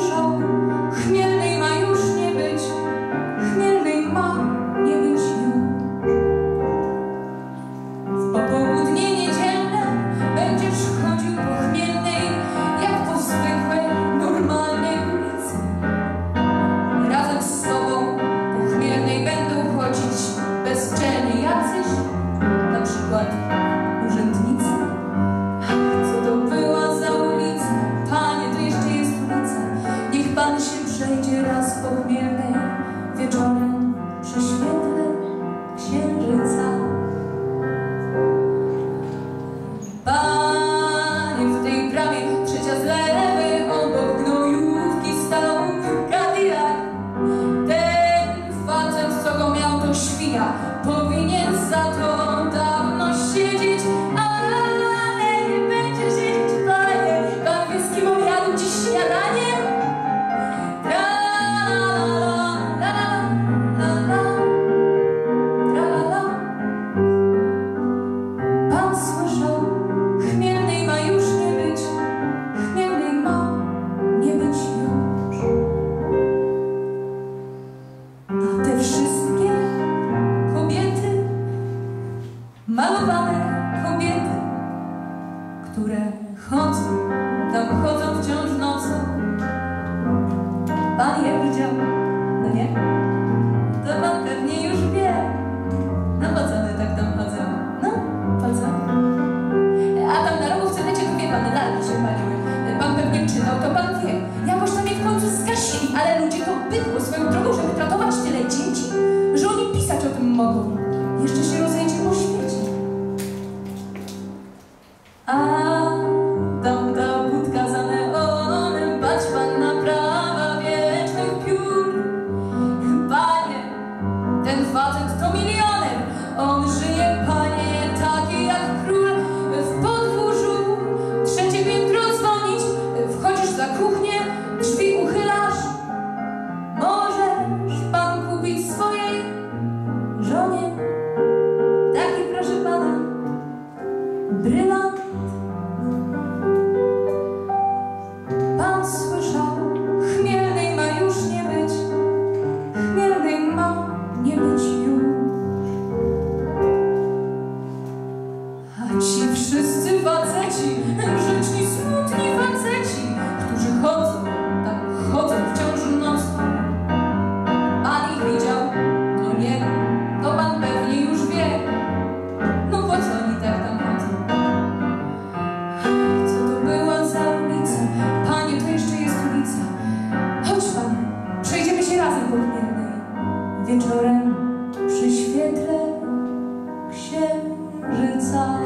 słyszał, chmielnej ma już nie być, chmielnej ma nie być już. W popołudnie niedzielne będziesz chodził po chmielnej, jak po zwykłej, normalnej ulicy. Razem z tobą po chmielnej będą chodzić bezczelni jacyś, na przykład urzędnicy. Co to była za ulica? Panie, to jeszcze jest ulica. Niech pan się przejdzie raz po chmielnej wieczorem przy świetle księżyca. Panie, w tej bramie trzecia z lewej obok gnojówki stał Cadillac. Ten facet, co go miał, to świnia, powinien za to dawno siedzieć, ale będzie siedzieć, panie. Pan wie, z kim on jadł dziś śniadanie? Pan słyszał, chmielnej ma już nie być, chmielnej ma nie być już. A te wszystkie kobiety, malowane kobiety, które chodzą wciąż nocą. Pan je widział, no nie? To pan pewnie już wie. No po co one tak tam chodzą? No, po co? A tam na rogu w Cenecie, to wie pan, lalki się paliły. Pan pewnie czytał, to pan wie. Jakoś tam je w końcu zgasili, ale ludzie to bydło swoją drogą, żeby ratować tyle dzieci, że oni pisać o tym mogą. Jeszcze się rozejdzie po świecie. A tamta budka za neonem, patrz pan na prawa wiecznych piór. Panie, ten facet to milioner, on żyje, panie, taki jak król. W podwórzu trzecie piętro dzwonić, wchodzisz za kuchnię, drzwi uchylasz. Możesz pan kupić swojej żonie taki, proszę pana, brylant. Pan słyszał, chmielnej ma już nie być, chmielnej ma nie być już. A ci wszyscy faceci, grzeczni, smutni faceci, którzy chodzą, tak chodzą wciąż nocą. Pan ich widział? No nie, to pan pewnie już wie. No po co oni tak tam chodzą? Co to była za ulica? Panie, to jeszcze jest ulica. Chodź pan, przejdziemy się razem po chmielnej wieczorem przy świetle księżyca.